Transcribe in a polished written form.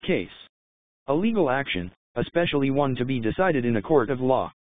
Case. A legal action, especially one to be decided in a court of law.